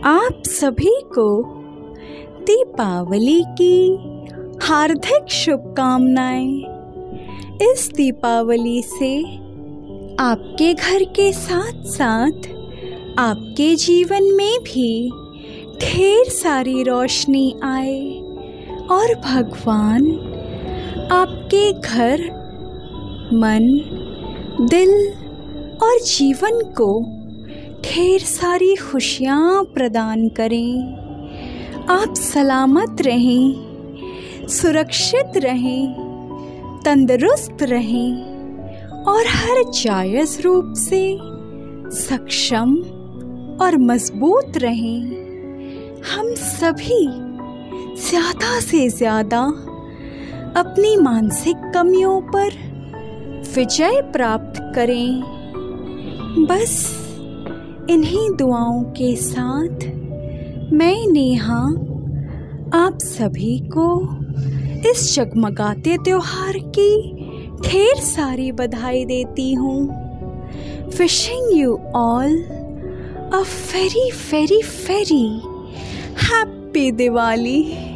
आप सभी को दीपावली की हार्दिक शुभकामनाएं। इस दीपावली से आपके घर के साथ साथ आपके जीवन में भी ढेर सारी रोशनी आए और भगवान आपके घर, मन, दिल और जीवन को ढेर सारी खुशियाँ प्रदान करें। आप सलामत रहें, सुरक्षित रहें, तंदुरुस्त रहें और हर जायज़ रूप से सक्षम और मजबूत रहें। हम सभी ज़्यादा से ज़्यादा अपनी मानसिक कमियों पर विजय प्राप्त करें। बस इन्हीं दुआओं के साथ मैं नेहा आप सभी को इस जगमगाते त्योहार की ढेर सारी बधाई देती हूँ। Wishing you all a very very very happy Diwali.